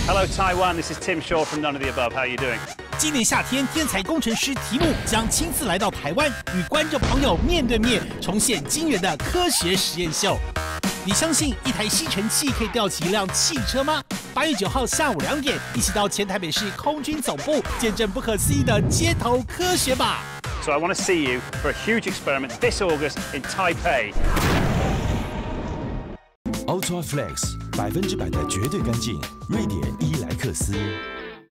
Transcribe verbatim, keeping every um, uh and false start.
Hello Taiwan, this is Tim Shaw from None of the Above. How are you doing? 今年夏天，天才工程师提姆将亲自来到台湾，与观众朋友面对面重现惊人的科学实验秀。你相信一台吸尘器可以吊起一辆汽车吗？八月九号下午两点，一起到前台北市空军总部，见证不可思议的街头科学吧！ So I want to see you for a huge experiment this August in Taipei. Ultra Flex 百分之百的绝对干净，瑞典伊莱克斯。